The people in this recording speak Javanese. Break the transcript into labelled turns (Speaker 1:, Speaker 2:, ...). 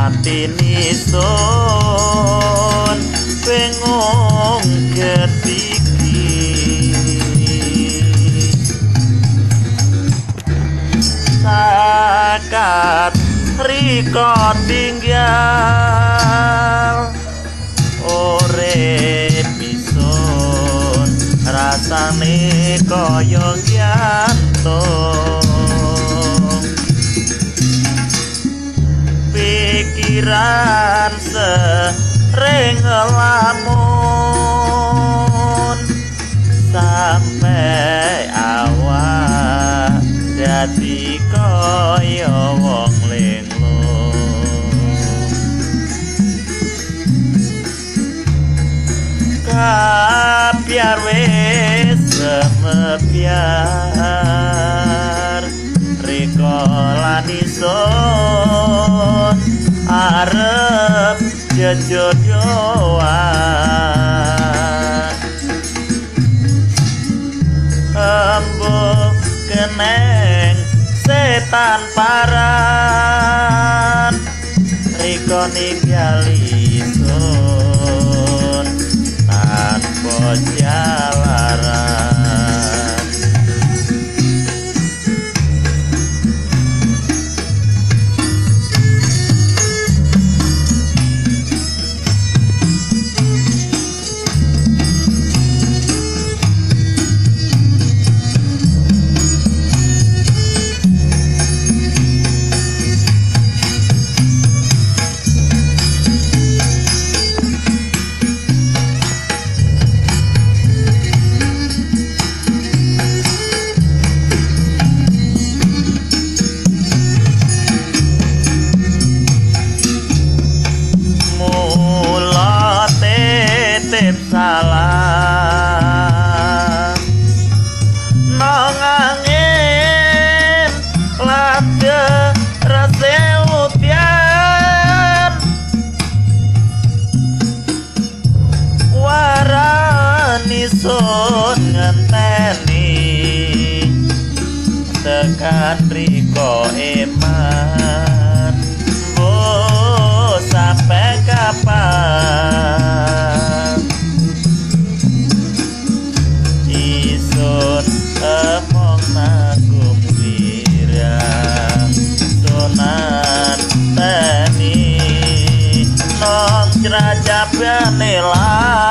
Speaker 1: atini sun bingung ketiki sakat riko tinggal urip isun rasane kaya gantung pikiran sering ngelamun sampai awak dadi kaya wong linglung kabiar wis semebiar riko lan isun arep jejodohan embuh keneng setan paran riko ninggali sun tanpa jalaran salah nang angin lade rase utian warani sun ngenteni tekan riko eman bo sampai kapan emong nanggung wirang sunan tani nong jerajap nela